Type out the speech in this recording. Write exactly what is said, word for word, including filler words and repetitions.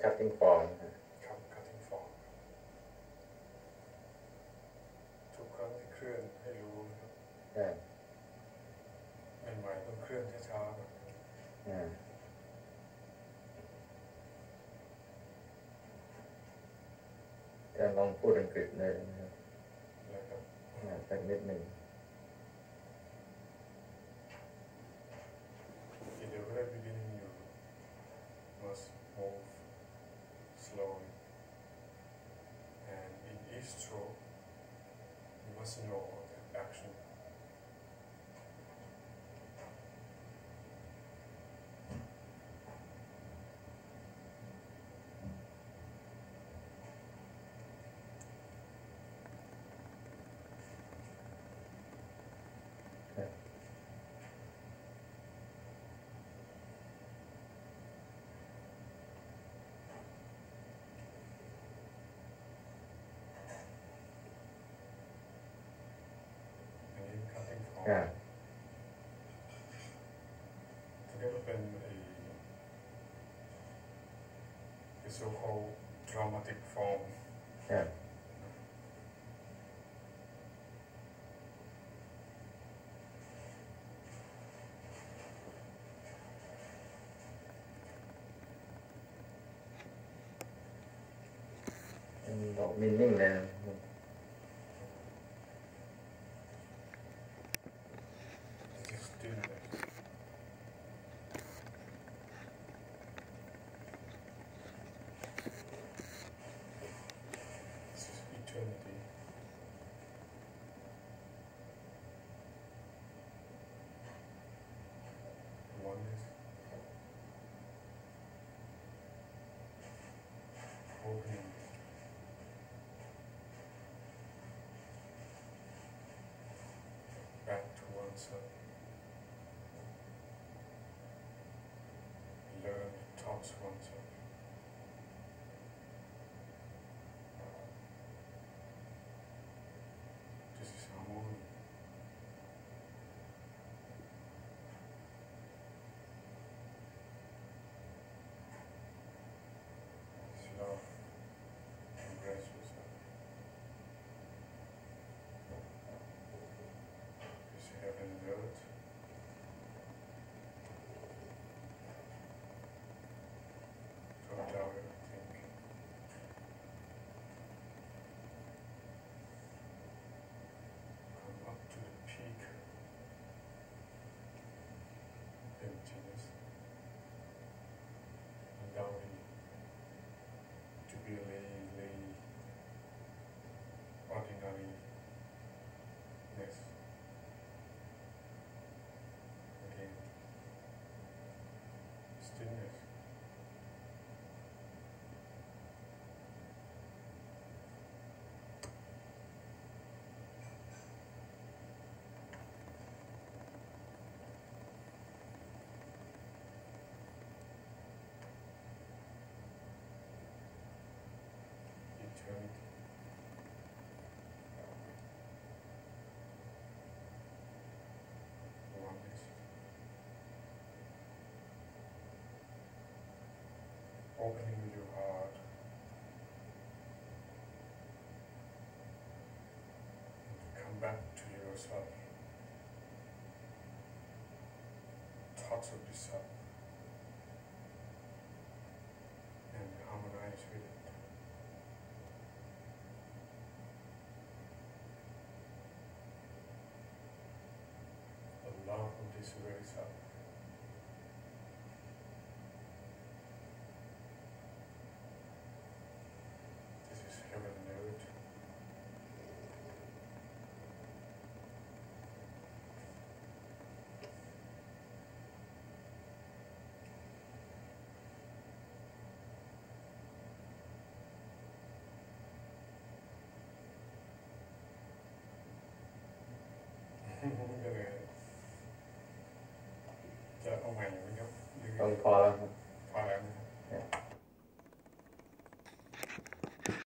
cutting form ครับ cutting form ทุกครั้งที่เคลื่อนให้รู้นะครับใหม่ๆต้องเคลื่อนช้าๆก่อนจะลองพูดอังกฤษเลยนะครับสักนิดหนึ่ง In the very beginning you must move slowly and in each stroke you must know the action Yeah. จะเรียกว่าเป็นไอ้ the so-called dramatic form Yeah. บอกมินนิ่งเลย opening back to oneself. Learn towards oneself. This is harmony. Slow. Embrace yourself. This heaven and earth. Drop down everything. Come up to the peak. Emptiness. And down here. To be lazy, ordinariness. Again, stillness. Eternity. Oneness. Opening with your heart. And come back to yourself. Thoughts of the self. And harmonize with it. Love of this very self. This is heaven and earth. I'm gonna จะเอาใหม่ไหมครับต้องพอแล้วครับ